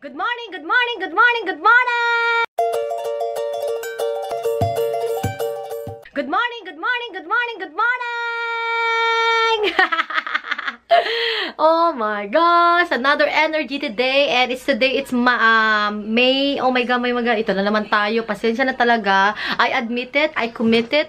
Good morning, good morning, good morning, good morning! Good morning, good morning, good morning, good morning! Oh my gosh, another energy today, and today it's May. Oh my god, ito na naman tayo. Pasensya na talaga. I admit it, I commit it.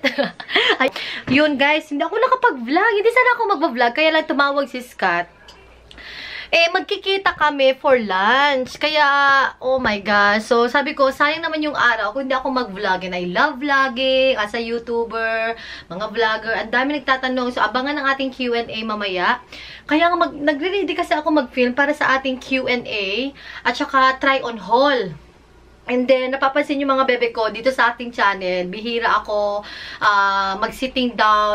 Yun guys, hindi ako nakapag-vlog. Hindi sana ako mag-vlog, kaya lang tumawag si Scott. Magkikita kami for lunch. Kaya, oh my gosh. So, sabi ko, sayang naman yung araw kung hindi ako mag-vlog. And I love vlogging as a YouTuber, mga vlogger. Ang dami nagtatanong. So, abangan ang ating Q&A mamaya. Kaya nagre-ready kasi ako mag-film para sa ating Q&A at saka try on haul. And then, napapansin yung mga bebe ko dito sa ating channel, bihira ako mag-sitting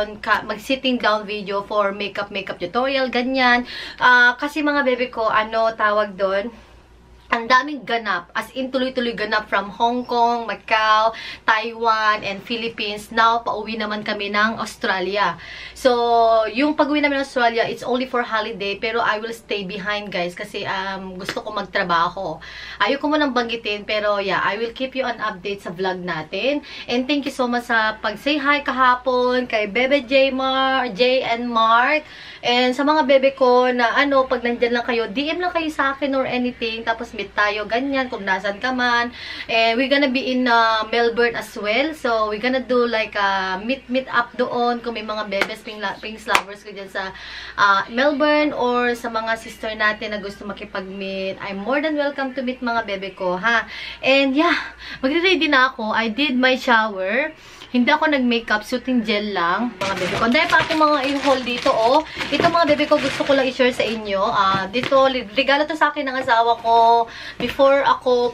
down video for makeup tutorial, ganyan. Kasi mga bebe ko, tawag doon? Ang daming ganap, as in tuloy-tuloy ganap from Hong Kong, Macau, Taiwan, and Philippines. Now, pauwi naman kami ng Australia. So, yung pag-uwi namin ng Australia, it's only for holiday, pero I will stay behind, guys, kasi gusto ko magtrabaho. Ayoko mo nang banggitin, pero yeah, I will keep you on update sa vlog natin. And thank you so much sa pag-say hi kahapon kay Bebe Jay and Mark. And sa mga bebe ko na pag nandyan lang kayo, DM lang kayo sa akin or anything, tapos meet tayo, ganyan, kung nasan ka man. And we're gonna be in Melbourne as well. So, we're gonna do like meet up doon kung may mga bebes, pink lovers ko dyan sa Melbourne or sa mga sister natin na gusto makipag-meet. I'm more than welcome to meet mga bebe ko, ha? And yeah, magre-ready na ako. I did my shower. Hindi ako nag-makeup, soothing gel lang. Mga bebe ko. Dahil pa ako mga i-haul dito, oh. Ito mga bebe ko, gusto ko lang i-share sa inyo. Dito, regalo to sa akin ng asawa ko before ako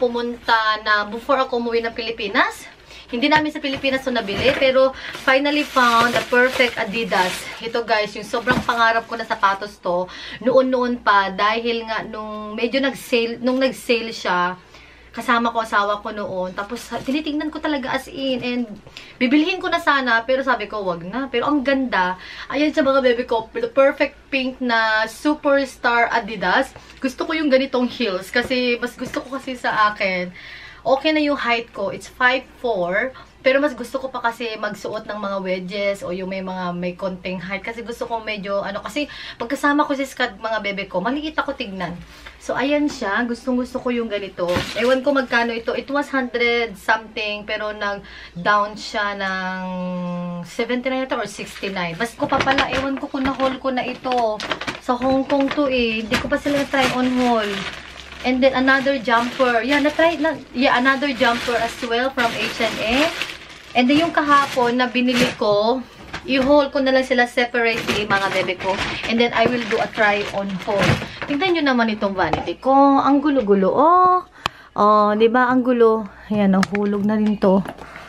umuwi ng Pilipinas. Hindi namin sa Pilipinas ito nabili, pero finally found the perfect Adidas. Ito guys, yung sobrang pangarap ko na sapatos to, noon-noon pa, dahil nga nung medyo nag-sale siya, kasama ko, asawa ko noon. Tapos, tinitingnan ko talaga as in. And, bibilhin ko na sana. Pero sabi ko, wag na. Pero ang ganda. Ayan sa mga bebe ko. The perfect pink na Superstar Adidas. Gusto ko yung ganitong heels. Kasi, mas gusto ko kasi sa akin. Okay na yung height ko. It's 5'4". Pero mas gusto ko pa kasi magsuot ng mga wedges o yung may konting height. Kasi gusto ko medyo, kasi pagkasama ko si Scott, mga bebe ko, maliit ako tignan. So, ayan siya. Gustong-gusto ko yung ganito. Ewan ko magkano ito. It was 100 something, pero nag-down siya ng 79 or 69. Basta ko pa pala, ewan ko kung na-haul ko na ito. Sa Hong Kong to eh. Hindi ko pa sila try on haul. And then, another jumper. Yeah, another jumper as well from H&M. And then, yung kahapon na binili ko, i-haul ko na lang sila separately, mga bebe ko. And then, I will do a try on haul. Tingnan nyo naman itong vanity ko. Ang gulo-gulo, oh. Oh, diba? Ang gulo. Ayan, hulog na rin to.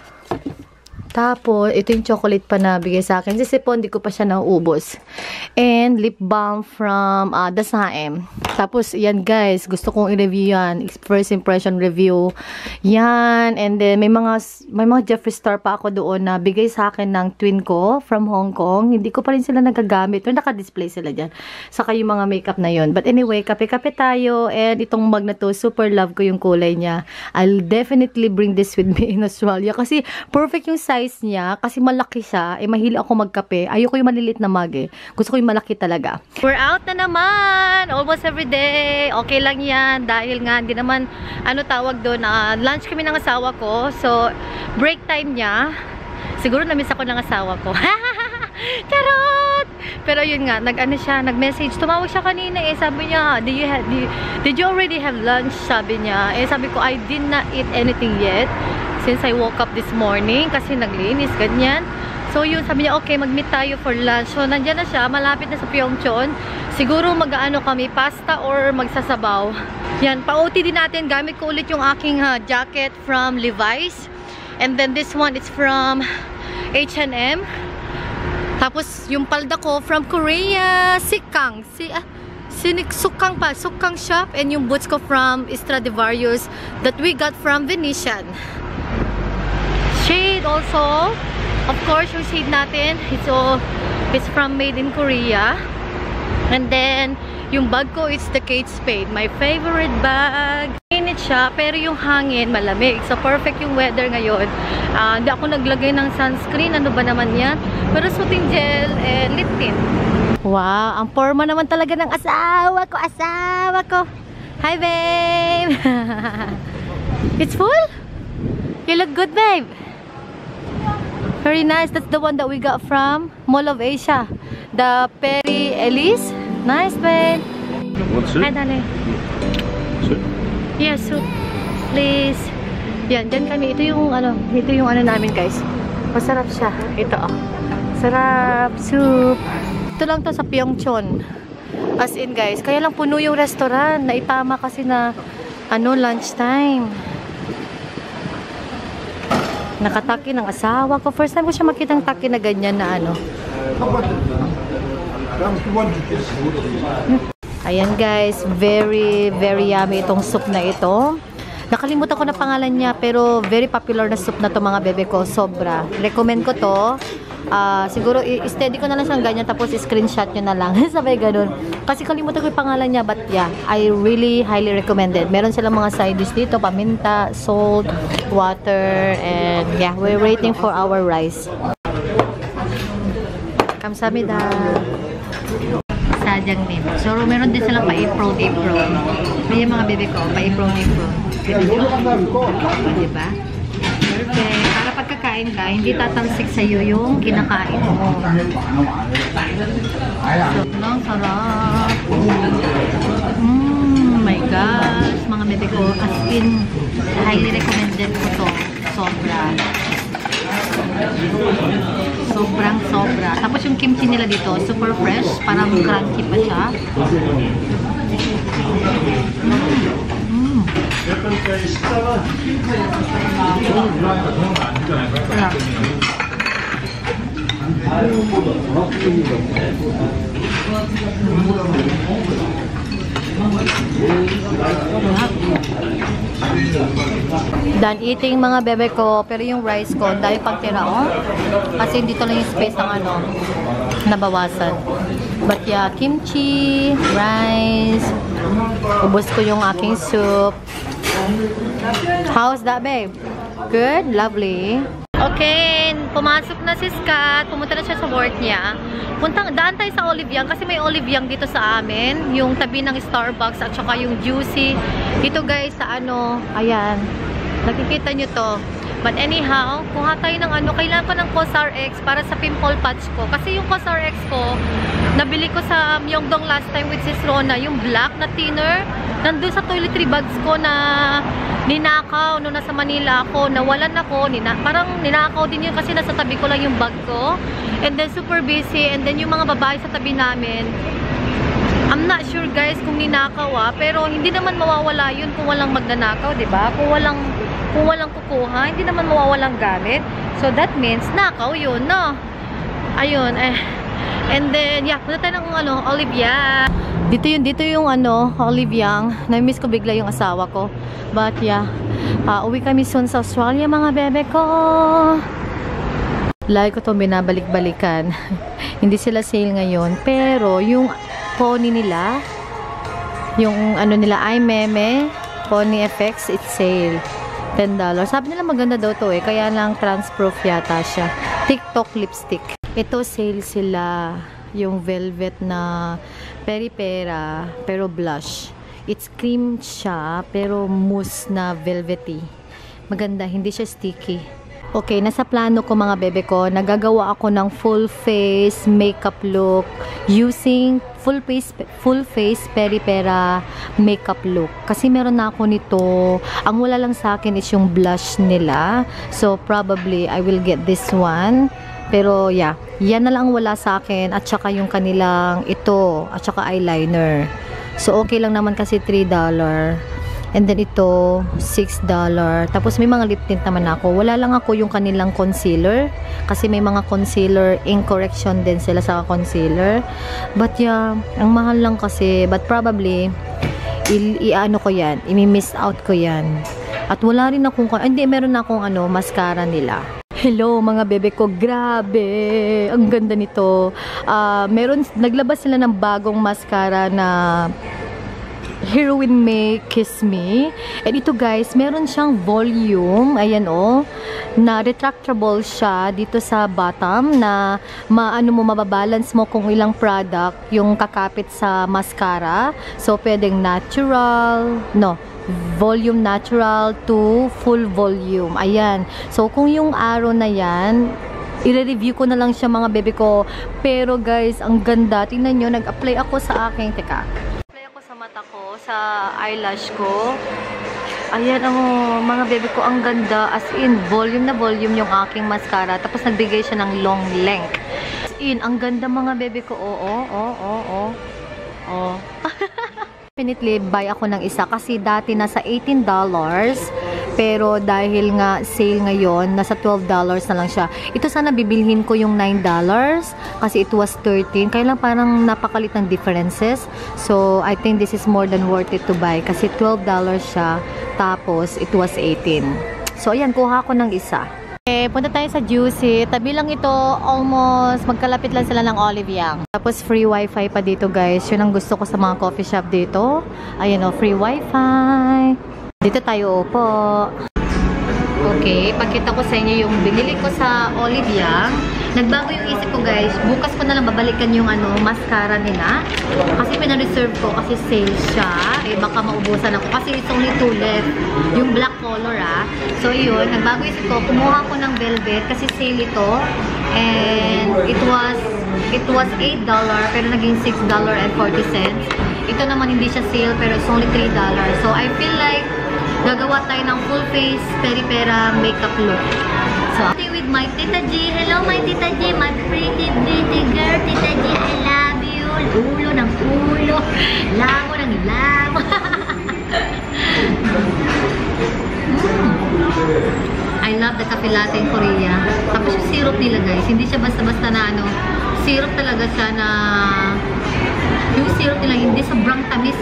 Tapos, ito yung chocolate pa na bigay sa akin. Si Sipon, di ko pa siya nauubos. And, lip balm from Dasaem. Tapos, yan guys. Gusto kong i-review yan. First impression review. Yan. And then, may mga Jeffree Star pa ako doon na bigay sa akin ng twin ko from Hong Kong. Hindi ko pa rin sila nagagamit. Pero naka-display sila dyan. Saka yung mga makeup na yun. But anyway, kape-kape tayo. And itong mug na to, super love ko yung kulay niya. I'll definitely bring this with me in Australia. Kasi, perfect yung size niya, kasi malaki siya, mahili ako magkape. Ayoko yung malilit na mug eh. Gusto ko yung malaki talaga. We're out na naman! Almost every day. Okay lang yan. Dahil nga, hindi naman, tawag doon, lunch kami ng asawa ko. So, break time niya. Siguro na-miss ako ng asawa ko. Charot! Pero yun nga, nag-message. Tumawag siya kanina eh. Sabi niya, did you already have lunch? Sabi niya. Sabi ko, I did not eat anything yet. Since I woke up this morning, kasi naglinis, ganyan. So, yun, sabi niya, okay, mag-meet tayo for lunch. So, nandyan na siya, malapit na sa Pyeongchon. Siguro mag-ano kami, pasta or magsasabaw. Yan, pa-OT din natin. Gamit ko ulit yung aking jacket from Levi's. And then this one is from H&M. Tapos, yung palda ko from Korea, Sukang shop. And yung boots ko from Stradivarius that we got from Venetian. Shade also, of course, yung shade natin, it's from Made in Korea. And then, yung bag ko, it's the Kate Spade, my favorite bag. siya, pero yung hangin malamig. So, perfect yung weather ngayon. Hindi ako naglagay ng sunscreen. Ano ba naman yan? Pero soothing gel and lip tint. Wow, ang forma naman talaga ng asawa ko. Asawa ko. Hi, babe! It's full? You look good, babe. Very nice. That's the one that we got from Mall of Asia. The Perry Elise. Nice, babe. What's it? Hi, darling. Soup? Yes, soup. Please. Yan, dyan kami. Ito yung ano namin, guys. Masarap siya. Ito, oh. Sarap. Soup. Ito lang to sa Pyeongchon. As in, guys. Kaya lang puno yung restaurant. Naitama kasi na, lunchtime. Nakataki ng asawa ko. First time ko siya makitang taki na ganyan na Ayan, guys. Very, very yummy itong soup na ito. Nakalimutan ko na pangalan niya, pero very popular na soup na to, mga bebe ko. Sobra. Recommend ko to. Siguro, i-steady ko na lang siyang ganyan, tapos i-screenshot nyo na lang. Sabay ganun. Kasi kalimutan ko yung pangalan niya, but yeah, I really highly recommend it. Meron silang mga side dish dito, paminta, salt, water, and yeah, we're waiting for our rice. Kamsahamnida. Sadyang name. So, meron din silang pa-apron. May mga bebe ko, pa-apron. Diba? Perfect. Para pagkakain ka, hindi tatalsik sa'yo yung kinakain mo. Sobrang sarap. My gosh. Mga bebe ko, as in, highly recommended ko to. Sobra. Sobrang-sobra. Tapos yung kimchi nila dito, super fresh. Parang crunchy pa siya. Done eating, mga bebe ko, pero yung rice ko dahil pagtira kasi dito lang yung space ng nabawasan. But yeah, kimchi, rice, ubos ko yung aking soup. How's that, babe? Good? Lovely. Okay, pumasok na si Scott. Pumunta na siya sa work niya. Daan tayo sa Olive Young kasi may Olive Young dito sa amin. Yung tabi ng Starbucks at saka yung Juicy. Dito, guys, sa ayan. Nakikita nyo to. But anyhow, kuha tayo ng kailangan ko ng COSRX para sa pimple patch ko. Kasi yung COSRX ko, nabili ko sa Myeongdong last time with Sis Rona, yung black na thinner. Nandun sa toiletry bags ko na ninakaw nung nasa Manila ako. Nawalan ako. Parang ninakaw din yun kasi nasa tabi ko lang yung bag ko. And then super busy. And then yung mga babae sa tabi namin, I'm not sure, guys, kung ninakaw pero hindi naman mawawala yun kung walang magnanakaw, diba? Kung walang kukuha, hindi naman mawawalang gamit. So that means nakaw yun, no? Ayun, and then yeah, punta tayo ng Olive Young. Dito yung Olive Young. Na-miss ko bigla yung asawa ko. But yeah, uwi kami soon sa Australia, mga bebe ko. Lagi ko itong binabalik-balikan. Hindi sila sale ngayon, pero yung pony nila, yung nila, iMeme Pony FX, it's sale. $10. Sabi nila maganda daw to kaya lang transproof yata siya. TikTok lipstick. Ito sale sila, yung velvet na peri-pera pero blush. It's cream siya pero mousse na velvety. Maganda, hindi siya sticky. Okay, nasa plano ko, mga bebe ko, nagagawa ako ng full face makeup look using full face peri-pera makeup look. Kasi meron na ako nito. Ang wala lang sa akin is yung blush nila. So probably I will get this one. Pero yeah, yan na lang wala sa akin at saka yung kanilang ito at saka eyeliner. So okay lang naman kasi $3. And then ito, $6. Tapos may mga lip tint naman ako. Wala lang ako yung kanilang concealer. Kasi may mga concealer, ink correction din sila sa concealer. But yeah, ang mahal lang kasi. But probably, ko yan. I-miss out ko yan. At wala rin akong, hindi, meron na akong mascara nila. Hello mga bebe ko, grabe, ang ganda nito. Naglabas sila ng bagong mascara na Heroin May Kiss Me. And ito guys, meron siyang volume, ayan oh, na retractable siya dito sa bottom na mababalance mo kung ilang product yung kakapit sa mascara. So, pwedeng natural, volume natural to full volume. Ayan. So, kung yung araw na yan, i-review ko na lang siya mga bebe ko. Pero guys, ang ganda. Tingnan nyo, nag-apply ako sa aking, apply ako sa mata ko, sa eyelash ko. Ayan, mga bebe ko, ang ganda. As in, volume na volume yung aking mascara. Tapos nagbigay siya ng long length. As in, ang ganda mga bebe ko. Oh. Definitely buy ako ng isa kasi dati nasa $18 pero dahil nga sale ngayon nasa $12 na lang siya. Ito sana bibilhin ko yung $9 kasi it was 13, kaya lang parang napakalit ng differences. So I think this is more than worth it to buy kasi $12 siya tapos it was 18. So ayan, kuha ko ng isa. Punta tayo sa Juicy. Tabi lang ito, almost magkalapit lang sila ng Olive Young. Tapos free wifi pa dito guys. Yun ang gusto ko sa mga coffee shop dito. Ayan o, free wifi. Dito tayo po. Okay, pakita ko sa inyo yung binili ko sa Olive Young. Nagbago yung isip ko guys. Bukas ko na lang babalikan yung mascara nila. Kasi pina-reserve ko kasi sale siya. Baka maubusan ako. Kasi it's only 2 left. Yung black color So yun, nagbago isip ko. Kumuha ko ng velvet kasi sale ito. And it was $8 pero naging $6.40. Ito naman hindi siya sale pero it's only $3. So I feel like gagawa tayo ng full face peri-pera makeup look. So, with my Tita G. Hello, my Tita G. My pretty girl. Tita G, I love you. Ulo ng ulo. Lango ng lango. I love the cafe latte in Korea. Tapos yung syrup nila guys, hindi siya basta-basta na syrup talaga siya na yung syrup nila hindi sobrang tamis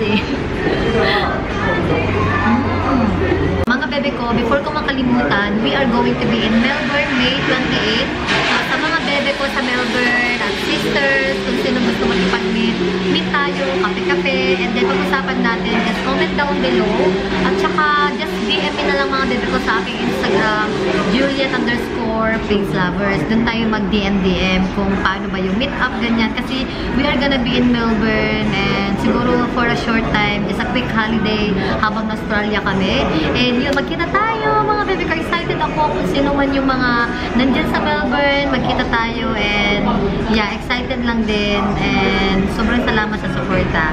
Mga bebe ko, before ko makalimutan, we are going to be in Melbourne, May 28. Sa mga bebe ko sa Melbourne at sisters, kung sino gusto makipag-meet, meet tayo, kape-kape, and then pag-usapan natin, just comment down below. At saka, just DM me na lang mga bebe ko sa aking Instagram, Juliet_FaceLovers. Doon tayo mag-DM kung paano ba yung meet up, ganyan. Kasi we are gonna be in Melbourne, and siguro for a short time, just a quick holiday habang na Australia kami. And yun, magkita tayo mga bebe ko. Excited ako kung sino man yung mga nandyan sa Melbourne. Magkita tayo and yeah, excited lang din. And sobrang salamat sa suporta.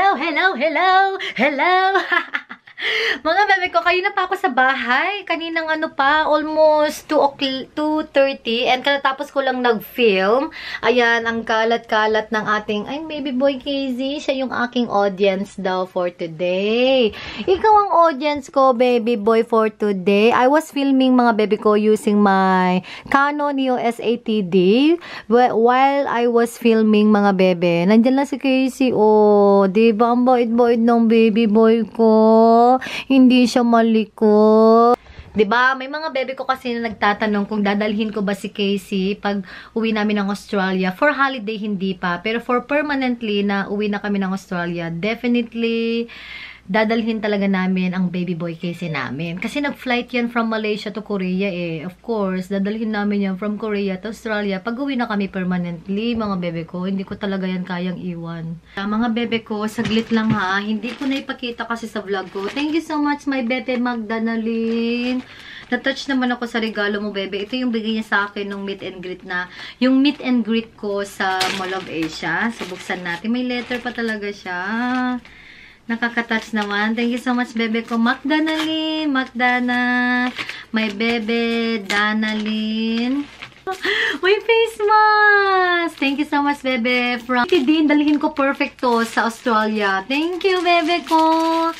Hello! Mga bebe ko, kayo na pa ako sa bahay. Kaninang almost 2:30 and katapos ko lang nag-film. Ayan, ang kalat-kalat ng ating, baby boy KZ. Siya yung aking audience daw for today. Ikaw ang audience ko, baby boy, for today. I was filming mga bebe ko using my Canon EOS 80D. While I was filming mga bebe, nandyan lang si KZ. Oh, diba ang bait-bait ng baby boy ko? Hindi siya malikot. Diba? May mga bebe ko kasi na nagtatanong kung dadalhin ko ba si Casey pag uwi namin ng Australia. For holiday, hindi pa. Pero for permanently na uwi na kami ng Australia, definitely dadalhin talaga namin ang baby boy Casey namin. Kasi nag-flight yan from Malaysia to Korea Of course, dadalhin namin yan from Korea to Australia. Pag uwi na kami permanently, mga bebe ko, hindi ko talaga yan kayang iwan. Mga bebe ko, saglit lang hindi ko na ipakita kasi sa vlog ko. Thank you so much, my bebe Magdanaline. Na-touch naman ako sa regalo mo, bebe. Ito yung bigay niya sa akin ng meet and greet na. Yung meet and greet ko sa Mall of Asia. So, buksan natin. May letter pa talaga siya. Nakaka-touch naman. Thank you so much, bebe ko. Magdanaline. My bebe, Danaline. Uy, face mask! Thank you so much, bebe. From Din, dalhin ko perfecto sa Australia. Thank you, bebe ko.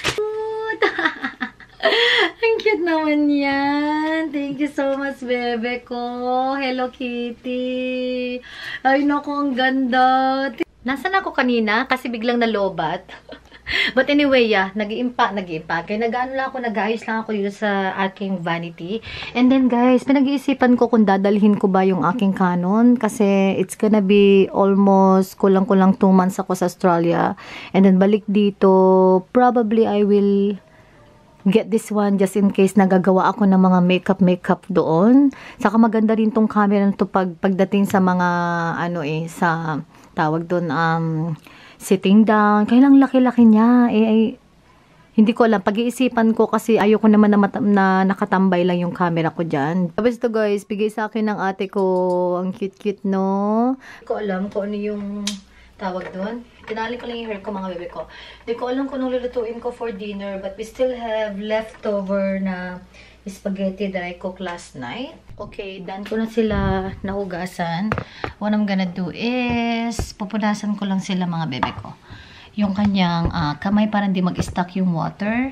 Ang cute naman yan. Thank you so much, bebe ko. Hello, Kitty. Ay, naku, ang ganda. Nasaan ako kanina? Kasi biglang nalobat. But anyway, yeah, nag-iimpact. Kaya nag-ayos lang ako dito sa aking vanity. And then guys, pinag-iisipan ko kung dadalhin ko ba yung aking Canon. Kasi it's gonna be almost kulang-kulang 2 months ako sa Australia. And then balik dito, probably I will get this one just in case nagagawa ako ng mga makeup doon. Saka maganda rin tong camera na to pagdating sa mga sa tawag doon sitting down. Kailang laki-laki niya. Hindi ko alam. Pag-iisipan ko kasi ayoko naman na nakatambay lang yung camera ko dyan. Tapos ito guys, bigay sa akin ng ate ko. Ang cute-cute, no? Hindi ko alam kung ano yung tawag doon. Tinali ko lang yung hair ko, mga bebe ko. Hindi ko alam kung anong lulutuin ko for dinner. But we still have leftover na spaghetti that I cooked last night. Okay, done ko na sila nahugasan. What I'm gonna do is, pupunasan ko lang sila, mga bebe ko. Yung kanyang kamay para hindi mag-stuck yung water.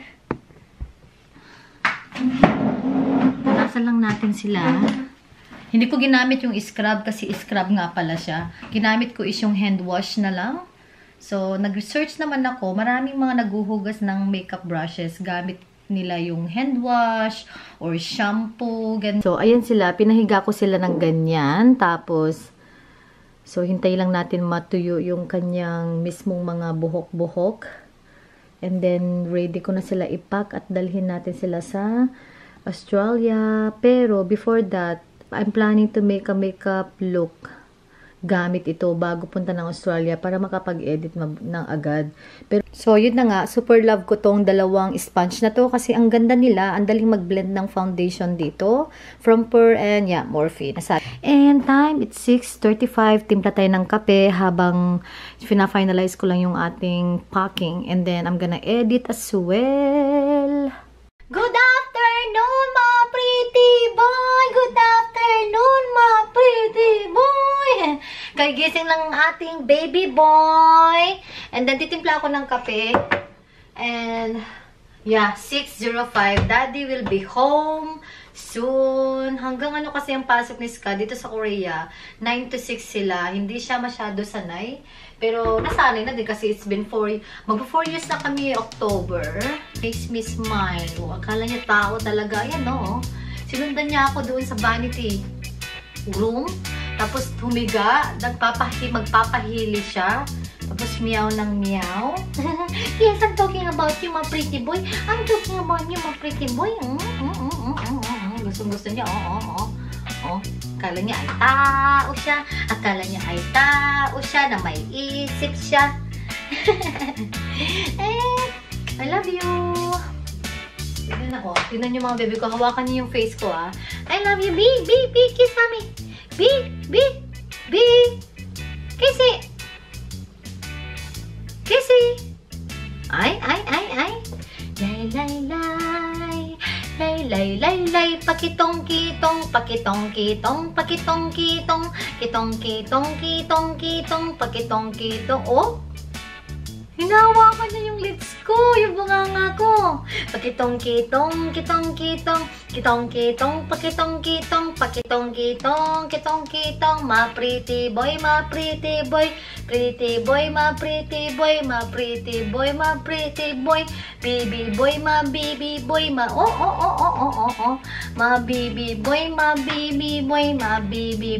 Punasan lang natin sila. Hindi ko ginamit yung scrub kasi scrub nga pala siya. Ginamit ko is yung hand wash na lang. So, nag-research naman ako. Maraming mga naguhugas ng makeup brushes gamit nila yung hand wash or shampoo, ganyan. So, ayan sila. Pinahiga ko sila ng ganyan. Tapos, so, hintay lang natin matuyo yung kanyang mismong mga buhok-buhok. And then, ready ko na sila ipack at dalhin natin sila sa Australia. Pero, before that, I'm planning to make a makeup look gamit ito bago punta ng Australia para makapag-edit ng agad. Pero, so, yun na nga. Super love ko tong dalawang sponge na to kasi ang ganda nila. Ang daling mag-blend ng foundation dito. From Purr and, yeah, Morphe. And time, it's 6:35. Timpla tayo ng kape habang fina-finalize ko lang yung ating packing. And then, I'm gonna edit as well. Good afternoon, my pretty boy! Good afternoon, my pretty boy! Kagising lang ang ating baby boy. And then, titimpla ako ng kape. And, yeah, 6:05. Daddy will be home soon. Hanggang ano kasi ang pasok ni Ska dito sa Korea. 9 to 6 sila. Hindi siya masyado sanay. Pero, nasanay na din kasi it's been 4 years na kami October. Makes me smile. Akala niya tao talaga. Ayan, no? Sinundan niya ako doon sa vanity room. Tapos, humiga. Magpapahili siya. Tapos, meow ng meow. Yes, I'm talking about you, my pretty boy. I'm talking about you, my pretty boy. Gusto niya. Akala niya ay tao siya. Akala niya ay tao siya na may isip siya. I love you. Tignan ako. Tignan niyo mga baby ko. Hawakan niyo yung face ko, ah. I love you. B. Kiss mommy. B. Kissy. Ay. Lay. Pakitong kitong. Oh? Hinahawakan niya yung lips ko, yung bunganga ko. Pakitong kitong, ma pretty boy, my pretty boy, my pretty boy, baby boy, my baby boy, ma baby boy, my baby boy, my baby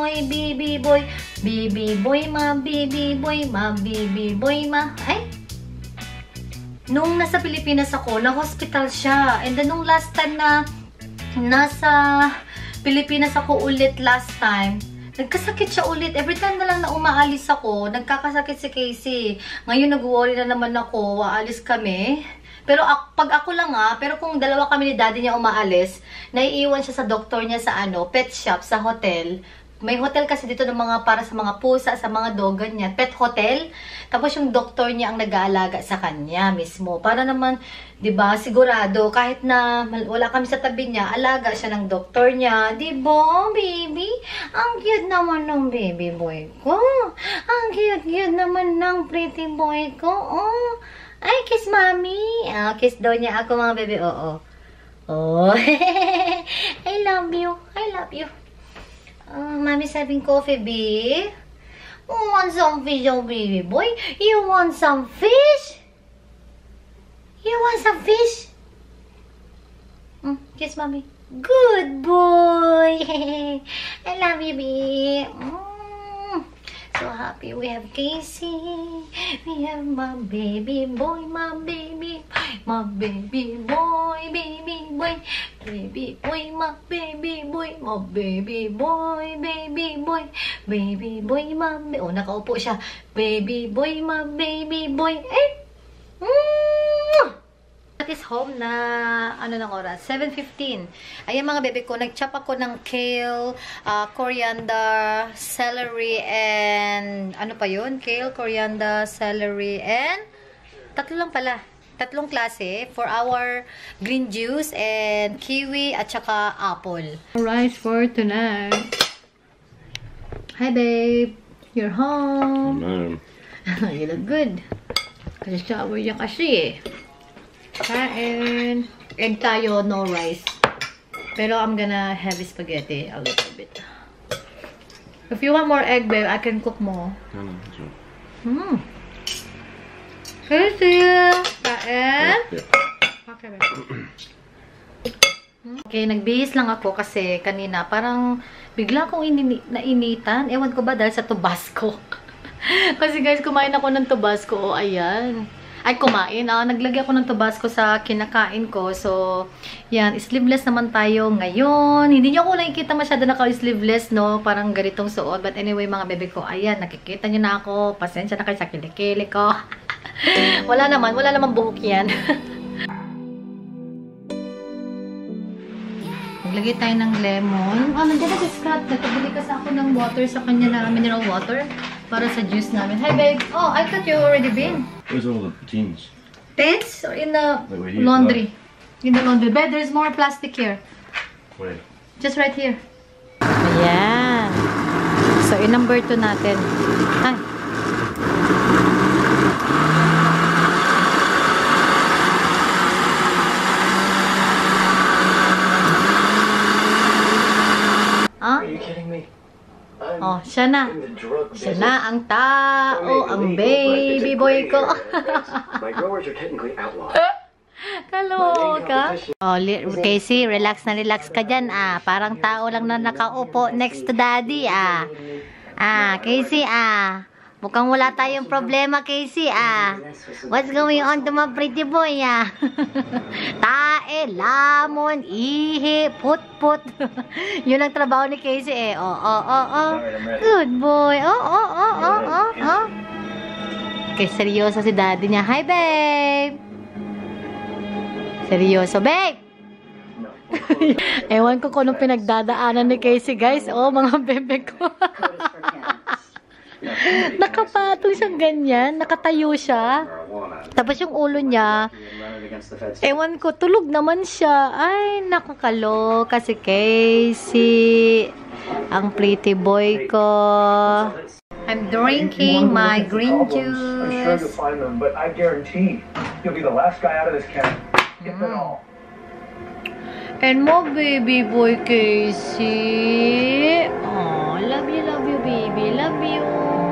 boy, ma ay. Nung nasa Pilipinas ako, na-hospital siya. And then, nung last time na nasa Pilipinas ako ulit last time, nagkasakit siya ulit. Every time na lang na umaalis ako, nagkakasakit si Casey. Ngayon, nag-worry na naman ako. Aalis kami. Pero pag ako lang pero kung dalawa kami ni daddy niya umaalis, naiiwan siya sa doktor niya sa pet shop, sa hotel. May hotel kasi dito ng mga para sa mga pusa, sa mga dog, ganyan. Pet hotel. Tapos yung doktor niya ang nag-aalaga sa kanya mismo. Para naman, 'di ba, sigurado kahit na wala kami sa tabi niya, alaga siya ng doktor niya. 'Di ba, baby? Ang cute naman ng baby boy ko. Ang cute naman ng pretty boy ko. Oh. Ay, kiss mommy. Kiss daw niya ako, mga bebe. Oo. Oh. I love you. Mommy's having coffee, babe. Want some fish, oh baby boy? You want some fish? You want some fish? Kiss mommy. Good boy. I love you, baby. So happy we have Casey. We have my baby boy, my baby boy, my baby boy, baby boy, baby boy, my baby boy, my baby boy, baby boy, baby boy, my baby. Oh, nakaupo siya. Baby boy, my baby boy. At is home na, ano ng oras? 7:15. Ayan mga bebe ko, nag-chop ako ng kale, coriander, celery, and ano pa yun? Kale, coriander, celery, and tatlo lang pala. Tatlong klase for our green juice, and kiwi, at saka apple. Rice for tonight. Hi babe, you're home. You look good. Kasi shower niya kasi eh. Kain. Egg tayo, no rice. Pero I'm gonna heavy spaghetti a little bit. If you want more egg, babe, I can cook more. No, that's right. Kasi, kain. Okay, babe. Okay, nagbihis lang ako kasi kanina parang bigla akong nainitan. Ewan ko ba dahil sa Tabasco. Kasi guys, kumain ako ng Tabasco. O, ayan. Ay, kumain. Naglagay ako ng Tabasco sa kinakain ko. So, yan. Sleeveless naman tayo ngayon. Hindi niyo ako nakikita masyado naka-sleeveless, no? Parang ganitong suot. But anyway, mga bebe ko, ayan. Nakikita niyo na ako. Pasensya na kayo sa kilikili ko. Wala naman buhok yan. Naglagay tayo ng lemon. Nandiyan na si Scott. Nagpabili kasi ako ng water sa kanya na mineral water para sa juice namin. Hi, babe. Oh, I thought you already been. Where's all the tins? Tins? Or in the laundry? In the laundry. Babe, there's more plastic here. Where? Just right here. Ayan. So, in-number 2 natin. Ay. Are you kidding me? Oh, siya na. Siya na ang tao, ang baby boy ko. My growers are technically outlawed. Kaloka. Oh, Casey, relax na relax ka dyan, Parang tao lang na nakaupo next to daddy, Casey, mukhang wala tayong problema, Casey, What's going on to my pretty boy, Tae, lamon, ihi, put-put. Yun ang trabaho ni Casey, Good boy. Okay, seryoso si daddy niya. Hi, babe. Seryoso, babe. Ewan ko kung anong pinagdadaanan ni Casey, guys. Oh, mga bebe ko. Nakapatong siyang ganyan. Nakatayo siya. Tapos yung ulo niya, ewan ko, tulog naman siya. Ay, nakakaloka si Casey. Ang pretty boy ko. I'm drinking my green juice. I'm sure you'll find them, but I guarantee you'll be the last guy out of this camp, if at all. And my baby boy Casey. Oh, love you, baby. Love you.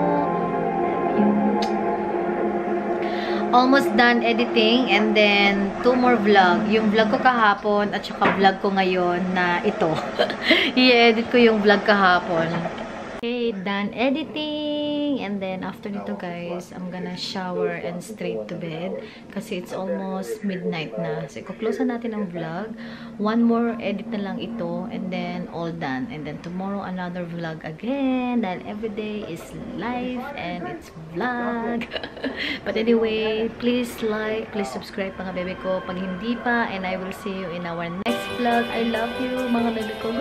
Almost done editing, and then 2 more vlog. Yung vlog ko kahapon at saka vlog ko ngayon na ito. I-edit ko yung vlog kahapon. Okay, done editing. And then after nito, guys, I'm gonna shower and straight to bed kasi it's almost midnight na. So, i-close natin ang vlog. 1 more edit na lang ito, and then all done. And then tomorrow, another vlog again. Dahil everyday is live and it's vlog. But anyway, please like, please subscribe mga bebe ko pag hindi pa, and I will see you in our next vlog. I love you mga bebe ko.